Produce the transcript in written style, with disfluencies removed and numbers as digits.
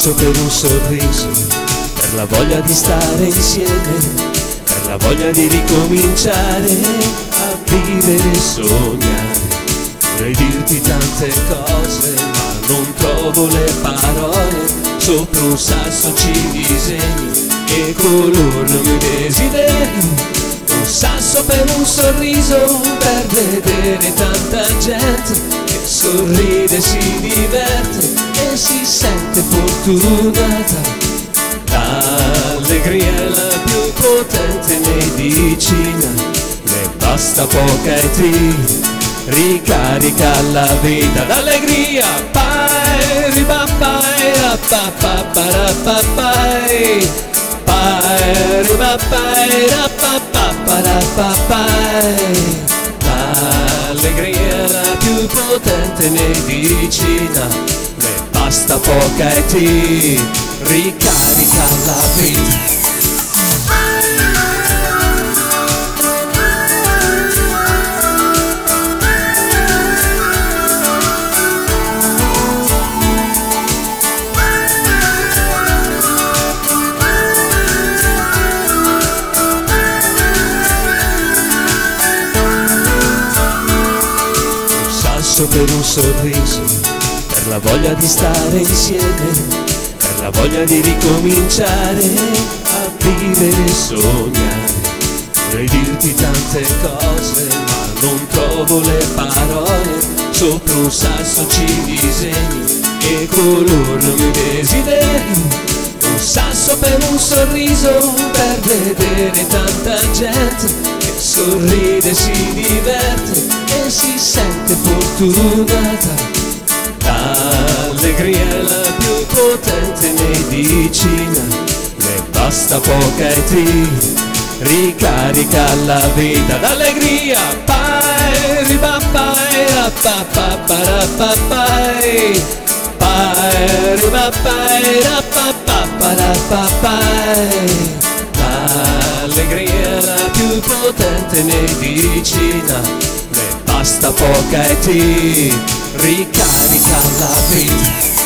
sasso per un sorriso, per la voglia di stare insieme, per la voglia di ricominciare a vivere e sognare. Vorrei dirti tante cose ma non trovo le parole, sopra un sasso ci disegni e colorano i desideri. Un sasso per un sorriso, per vedere tanta gente che sorride e si diverte e si sente fortunata. L'allegria è la più potente medicina, ne basta poca e ti ricarica la vita d'allegria. Pai, ripapai, rapapaparapapai, pai, ripapai, rapapaparapapai. L'allegria è la più potente medicina, ne basta poca e ti ricarica la vita. Per un sorriso, per la voglia di stare insieme, per la voglia di ricominciare a vivere e sognare. Vorrei dirti tante cose ma non trovo le parole, sopra un sasso ci disegni e colorano i desideri. Un sasso per un sorriso, per vedere tanta gente che sorride e si diverte e si sente fortunata. L'allegria è la più potente medicina, ne basta poca e ti ricarica la vita d'allegria. Pai, ripapai, rapapaparapapai, pai, ripapai, rapapaparapapai. L'allegria è la più potente medicina, ne basta poca e ti ricarica la vita.